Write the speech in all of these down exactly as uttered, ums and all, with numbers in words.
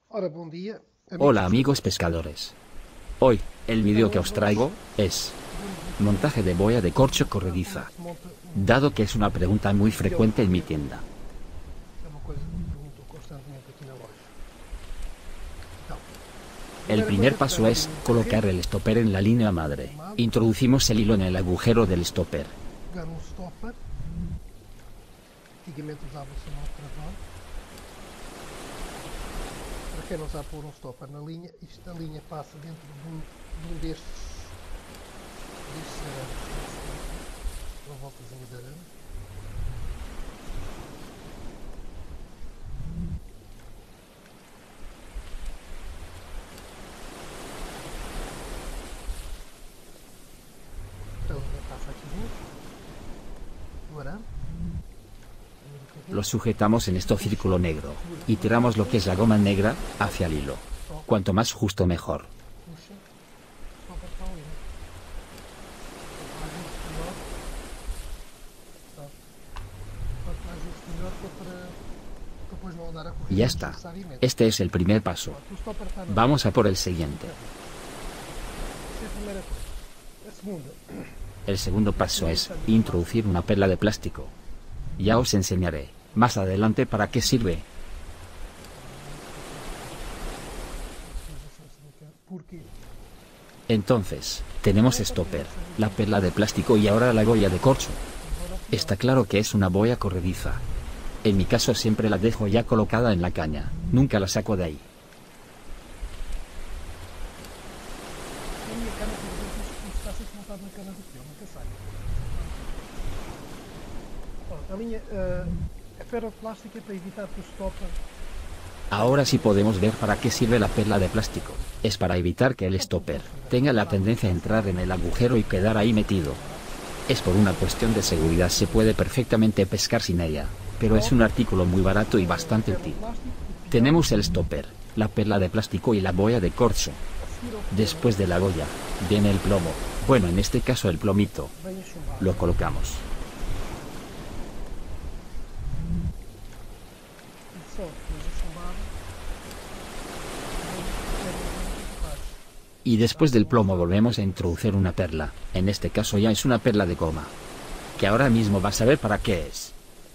Hola amigos pescadores. Hoy, el vídeo que os traigo, es montaje de boya de corcho corrediza, dado que es una pregunta muy frecuente en mi tienda. El primer paso es colocar el stopper en la línea madre. Introducimos el hilo en el agujero del stopper. Para quem não sabe pôr um stopper na linha, isto, a linha passa dentro de um, de um destes, destes arames. Uma voltazinha de arame. A linha passa aqui dentro do arame. Lo sujetamos en este círculo negro, y tiramos lo que es la goma negra hacia el hilo. Cuanto más justo mejor. Y ya está. Este es el primer paso. Vamos a por el siguiente. El segundo paso es introducir una perla de plástico. Ya os enseñaré más adelante para qué sirve. Entonces, tenemos stopper, la perla de plástico y ahora la boya de corcho. Está claro que es una boya corrediza. En mi caso siempre la dejo ya colocada en la caña, nunca la saco de ahí. Ahora sí podemos ver para qué sirve la perla de plástico. Es para evitar que el stopper tenga la tendencia a entrar en el agujero y quedar ahí metido. Es por una cuestión de seguridad, se puede perfectamente pescar sin ella, pero es un artículo muy barato y bastante útil. Tenemos el stopper, la perla de plástico y la boya de corcho. Después de la boya, viene el plomo, bueno, en este caso el plomito. Lo colocamos. Y después del plomo volvemos a introducir una perla, en este caso ya es una perla de goma. Que ahora mismo vas a ver para qué es.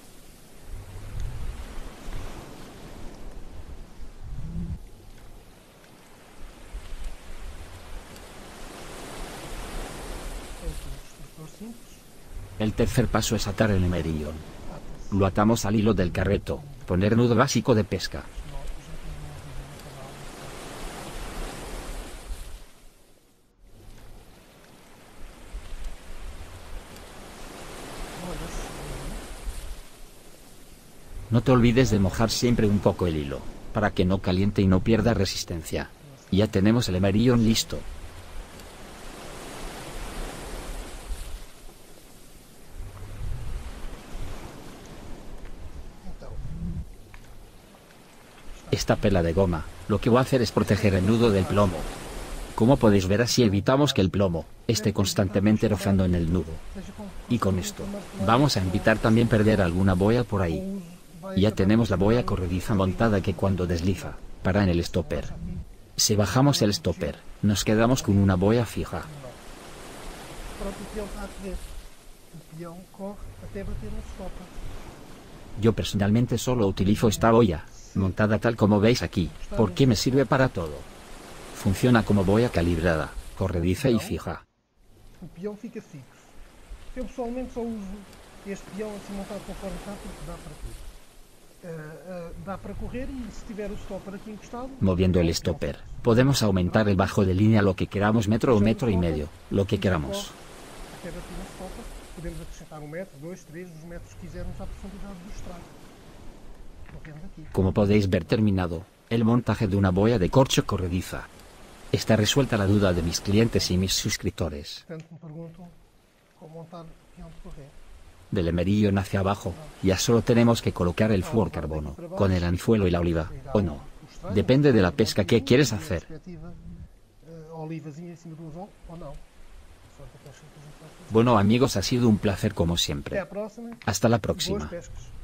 El tercer paso es atar el emerillón. Lo atamos al hilo del carreto, poner nudo básico de pesca. No te olvides de mojar siempre un poco el hilo, para que no caliente y no pierda resistencia. Ya tenemos el emerillón listo. Esta perla de goma, lo que va a hacer es proteger el nudo del plomo. Como podéis ver, así evitamos que el plomo esté constantemente rozando en el nudo. Y con esto, vamos a evitar también perder alguna boya por ahí. Ya tenemos la boya corrediza montada que cuando desliza, para en el stopper. Si bajamos el stopper, nos quedamos con una boya fija. Yo personalmente solo utilizo esta boya, montada tal como veis aquí, porque me sirve para todo. Funciona como boya calibrada, corrediza y fija. O peão fica fixo. Eu pessoalmente só uso este peão assim montado conforme está porque dá para tudo. Uh, uh, dá para correr y si tiver el stopper aquí encostado. Moviendo el stopper, podemos aumentar el bajo de línea lo que queramos, metro o metro y medio, lo que queramos. Podemos acrescentar un metro, dos, tres, los metros que quisermos à profundidade do estrado. Como podéis ver terminado, el montaje de una boya de corcho corrediza. Está resuelta la duda de mis clientes y mis suscriptores. Del emerillón hacia abajo, ya solo tenemos que colocar el fluorocarbono, con el anzuelo y la oliva, o no. Depende de la pesca que quieres hacer. Bueno amigos, ha sido un placer como siempre. Hasta la próxima.